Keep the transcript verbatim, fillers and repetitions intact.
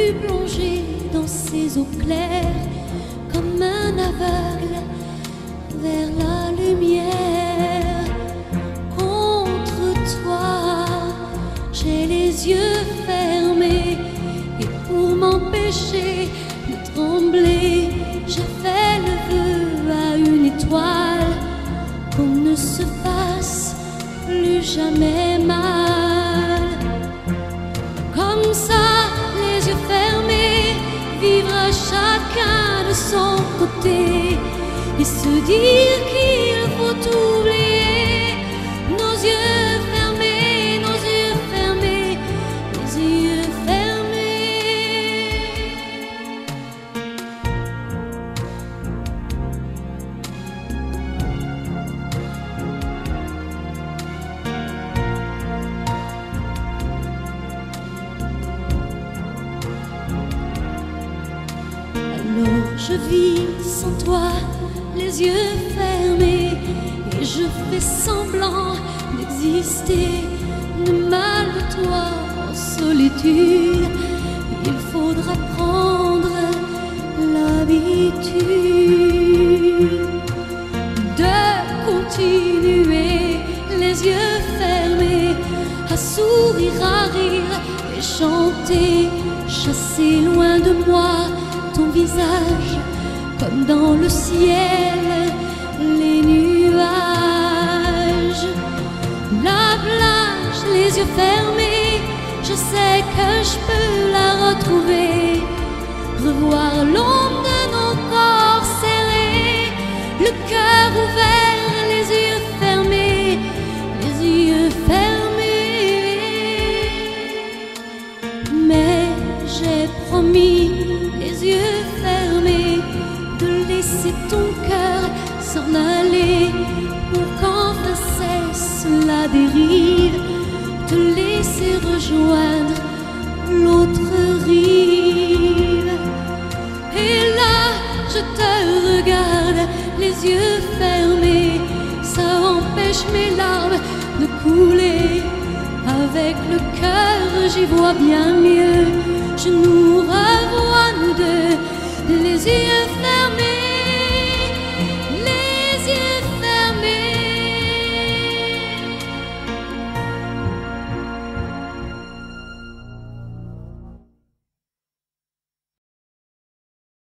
pu plonger dans ces eaux claires comme un aveugle vers la lumière. Contre toi, j'ai les yeux fermés et pour m'empêcher de trembler, je fais le vœu à une étoile qu'on ne se fasse plus jamais mal. Comme ça, les yeux fermés, vivre chacun de son côté et se dire qu'il faut oublier. Nos yeux fermés, nos yeux fermés, les yeux fermés. Alors je vis sans toi, les yeux fermés, et je fais semblant d'exister. De mal de toi en solitude, il faudra prendre l'habitude de continuer, les yeux fermés, à sourire, à rire et chanter, chasser loin de moi ton visage, comme dans le ciel les nuages. La plage, les yeux fermés, je sais que je peux la retrouver, revoir l'ombre de nos corps serrés, le cœur ouvert, les yeux fermés, les yeux fermés. Mais j'ai promis, les yeux fermés, de laisser ton cœur s'en aller pour qu'enfin cesse la dérive, te laisser rejoindre l'autre rive. Et là, je te regarde, les yeux fermés, ça empêche mes larmes de couler. Avec le cœur, j'y vois bien mieux, je nous revois nous deux, les yeux fermés.